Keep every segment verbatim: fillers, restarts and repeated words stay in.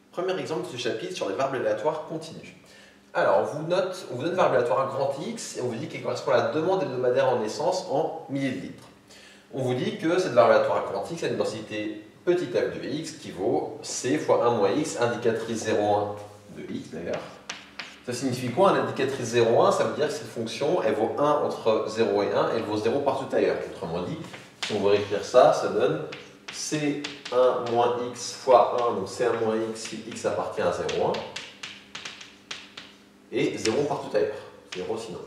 Premier exemple de ce chapitre sur les variables aléatoires continues. Alors, on vous, note, on vous donne une variable aléatoire grand X et on vous dit qu'elle correspond à la demande hebdomadaire en essence en milliers de litres. On vous dit que cette variable aléatoire grand X a une densité petit f de x qui vaut c fois un moins x, indicatrice zéro virgule un de x d'ailleurs. Ça signifie quoi, un indicatrice zéro virgule un? Ça veut dire que cette fonction, elle vaut un entre zéro et un, et elle vaut zéro partout ailleurs. Autrement dit, si on veut écrire ça, ça donne c un moins x fois un, donc c un moins x si x appartient à zéro virgule un, et zéro partout ailleurs, zéro sinon.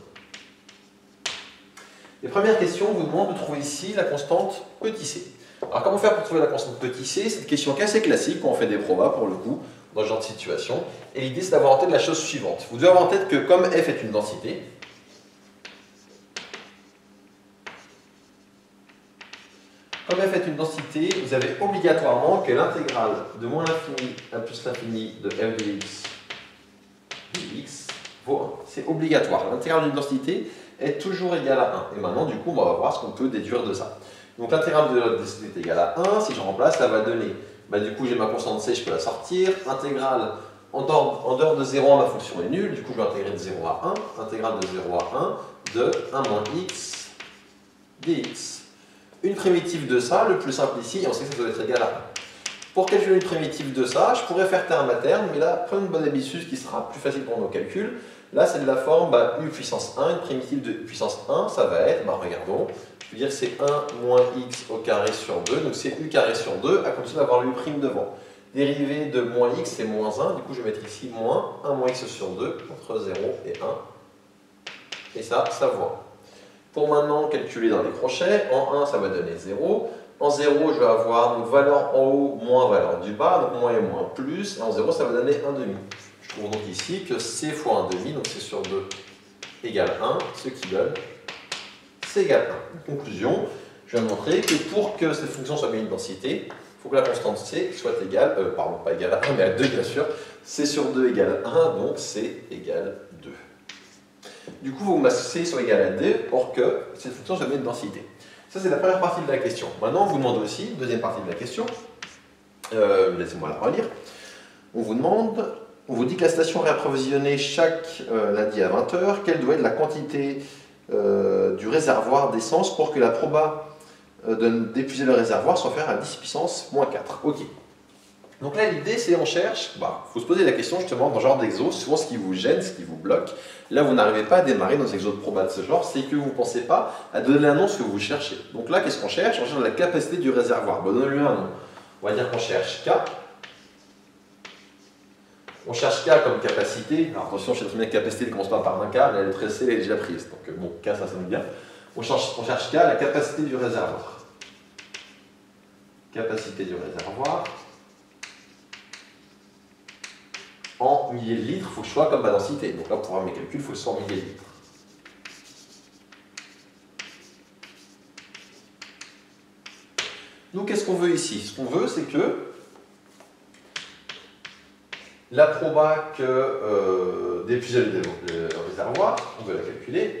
Les premières questions vous demandent de trouver ici la constante petit c. Alors comment faire pour trouver la constante petit c? C'est une question assez classique quand on fait des probas pour le coup, dans ce genre de situation. Et l'idée c'est d'avoir en tête la chose suivante. Vous devez avoir en tête que comme f est une densité, comme f est une densité, vous avez obligatoirement que l'intégrale de moins l'infini à plus l'infini de f de x de x vaut un. C'est obligatoire. L'intégrale d'une densité est toujours égale à un. Et maintenant, du coup, on va voir ce qu'on peut déduire de ça. Donc l'intégrale de la densité est égale à un. Si je remplace, ça va donner, bah, du coup, j'ai ma constante c, je peux la sortir. Intégrale, en dehors, en dehors de zéro à un, ma fonction est nulle. Du coup, je vais intégrer de zéro à un. Intégrale de zéro à un de un moins x dx. Une primitive de ça, le plus simple ici, et on sait que ça doit être égal à un. Pour calculer une primitive de ça, je pourrais faire terme à terme, mais là, prenons une bonne habitude qui sera plus facile pour nos calculs. Là, c'est de la forme bah, u puissance un, une primitive de u puissance un, ça va être, bah, regardons, je veux dire c'est un moins x au carré sur deux, donc c'est u carré sur deux, à condition d'avoir l'u prime devant. Dérivée de moins x, c'est moins un, du coup je vais mettre ici moins un moins x sur deux, entre zéro et un, et ça, ça vaut un. Pour maintenant calculer dans les crochets, en un ça va donner zéro, en zéro je vais avoir donc valeur en haut moins valeur du bas, donc moins et moins plus, et en zéro ça va donner un demi. Je trouve donc ici que c fois un demi, donc c sur deux égale un, ce qui donne c égale un. Conclusion, je vais montrer que pour que cette fonction soit bien une densité, il faut que la constante c soit égale, euh, pardon pas égale à un mais à deux bien sûr, c sur deux égale un, donc c égale deux. Du coup, il faut que ma c soit égale à deux pour que cette fonction soit bien une densité. Ça, c'est la première partie de la question. Maintenant, on vous demande aussi, deuxième partie de la question, euh, laissez-moi la relire. On vous demande, on vous dit que la station est réapprovisionnée chaque euh, lundi à vingt heures. Quelle doit être la quantité euh, du réservoir d'essence pour que la proba euh, d'épuiser le réservoir soit faite à dix puissance moins quatre. Ok. Donc là, l'idée, c'est on cherche, il bah, faut se poser la question justement dans ce genre d'exo, souvent ce qui vous gêne, ce qui vous bloque, là vous n'arrivez pas à démarrer dans des exos de proba de ce genre, c'est que vous ne pensez pas à donner un nom ce que vous cherchez. Donc là, qu'est-ce qu'on cherche? On cherche la capacité du réservoir. Bon, donnez-lui un nom. On va dire qu'on cherche K. On cherche K comme capacité. Alors attention, je sais très bien que capacité ne commence pas par un K, la lettre C elle est déjà prise. Donc bon, K ça sonne bien. On cherche, on cherche K, la capacité du réservoir. Capacité du réservoir. En milliers de litres, il faut que je sois comme ma densité. Donc là, pour avoir mes calculs, il faut que ce soit en milliers de litres. Nous, qu'est-ce qu'on veut ici? Ce qu'on veut, c'est que la proba que euh, d'épuiser le, le réservoir, on veut la calculer.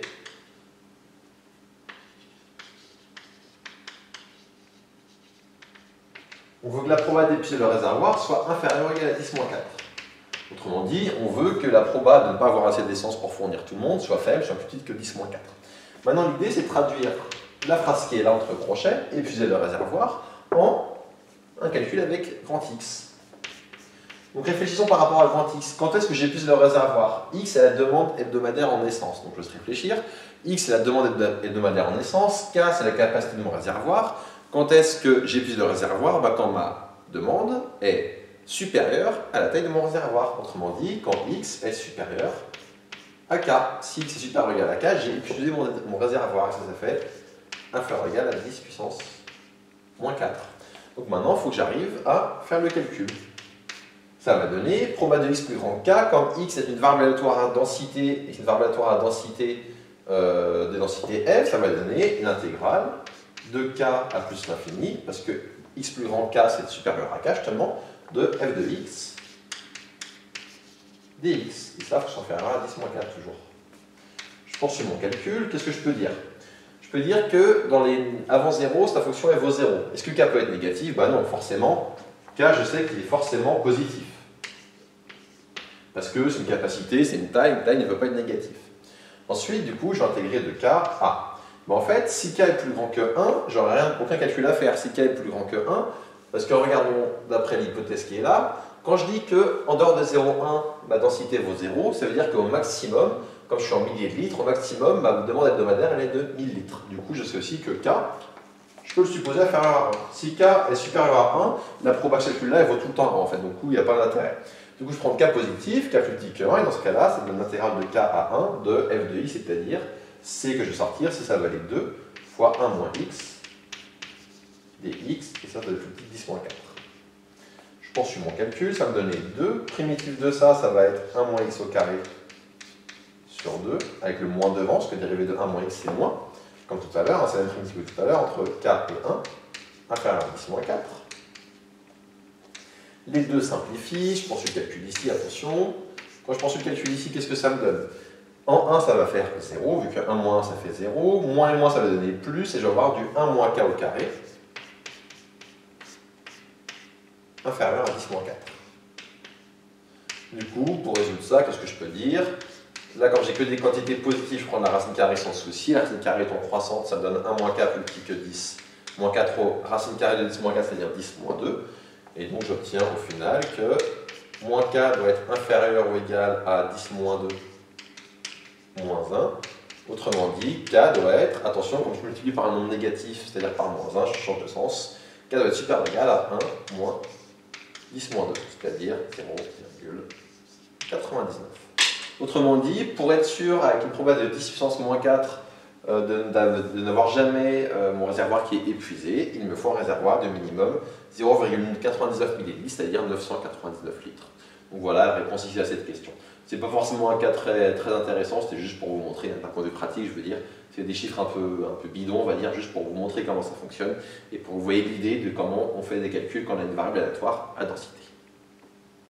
On veut que la proba d'épuiser le réservoir soit inférieure ou égale à dix moins quatre. Autrement dit, on veut que la proba de ne pas avoir assez d'essence pour fournir tout le monde soit faible, soit plus petite que dix moins quatre. Maintenant, l'idée, c'est de traduire la phrase qui est là entre crochets, épuiser le réservoir, en un calcul avec grand X. Donc réfléchissons par rapport à grand X. Quand est-ce que j'épuise le réservoir? X est la demande hebdomadaire en essence. Donc je vais réfléchir. X est la demande hebdomadaire en essence. K c'est la capacité de mon réservoir. Quand est-ce que j'épuise le réservoir? Bah, quand ma demande est supérieure à la taille de mon réservoir. Autrement dit, quand X est supérieur à K. Si X est supérieur ou égal à K, j'ai épuisé mon, mon réservoir. Et ça, ça fait inférieur ou égal à dix puissance moins quatre. Donc maintenant, il faut que j'arrive à faire le calcul. Ça va donner proba de x plus grand que k, comme x est une variable aléatoire à densité, et une variable aléatoire à densité euh, de densité f, ça va donner l'intégrale de k à plus l'infini, parce que x plus grand que k c'est supérieur à k justement, de f de x dx. Et ça, il faut s'en faire à dix moins quatre toujours. Je poursuis mon calcul, qu'est-ce que je peux dire? Je peux dire que dans les avant zéro, cette fonction elle vaut zéro. Est-ce que k peut être négatif? Bah non, forcément. K, je sais qu'il est forcément positif. Parce que c'est une capacité, c'est une taille, une taille ne veut pas être négative. Ensuite, du coup, je vais intégrer de K à. Mais en fait, si K est plus grand que un, j'aurai aucun calcul à faire. Si K est plus grand que un, parce que regardons d'après l'hypothèse qui est là, quand je dis qu'en dehors de zéro virgule un, ma densité vaut zéro, ça veut dire qu'au maximum, comme je suis en milliers de litres, au maximum, ma demande hebdomadaire elle est de mille litres. Du coup, je sais aussi que K, je peux le supposer inférieur à un. Si K est supérieur à un, la proba calcul-là, elle vaut tout le temps un en fait, donc du coup, il n'y a pas d'intérêt. Du coup, je prends K positif, K plus petit que un, et dans ce cas-là, ça donne l'intégrale de K à un de f de i, c'est-à-dire C que je vais sortir, si ça valait deux, fois un moins x, dx, et ça, ça donne plus petit dix moins quatre. Je poursuis mon calcul, ça me donnait deux. Primitif de ça, ça va être un moins x au carré sur deux, avec le moins devant, parce que dérivé de un moins x, c'est moins. Comme tout à l'heure, hein, c'est la même primitive que tout à l'heure, entre k et un, inférieur à dix moins quatre. Les deux simplifient, je poursuis le calcul ici, attention. Quand je poursuis le calcul ici, qu'est-ce que ça me donne? En un, ça va faire zéro, vu que un moins un, ça fait zéro. Moins et moins, ça va donner plus, et je vais avoir du un moins k au carré, inférieur à dix moins quatre. Du coup, pour résoudre ça, qu'est-ce que je peux dire? Là, quand j'ai que des quantités positives, je prends la racine carrée sans souci. La racine carrée étant croissante, ça me donne un moins k plus petit que dix. Moins quatre au racine carrée de dix moins quatre, c'est-à-dire dix moins deux. Et donc, j'obtiens au final que moins k doit être inférieur ou égal à dix moins deux moins un. Autrement dit, k doit être, attention, quand je multiplie par un nombre négatif, c'est-à-dire par moins un, je change de sens, k doit être supérieur ou égal à un moins dix moins deux, c'est-à-dire zéro virgule quatre-vingt-dix-neuf. Autrement dit, pour être sûr, avec une probabilité de dix puissance moins quatre, euh, de, de, de n'avoir jamais euh, mon réservoir qui est épuisé, il me faut un réservoir de minimum zéro virgule quatre-vingt-dix-neuf millilitres, c'est-à-dire neuf cent quatre-vingt-dix-neuf litres. Donc voilà la réponse ici à cette question. C'est pas forcément un cas très, très intéressant, c'était juste pour vous montrer, d'un point de vue pratique, je veux dire, c'est des chiffres un peu, un peu bidons, on va dire, juste pour vous montrer comment ça fonctionne et pour que vous voyez l'idée de comment on fait des calculs quand on a une variable aléatoire à densité.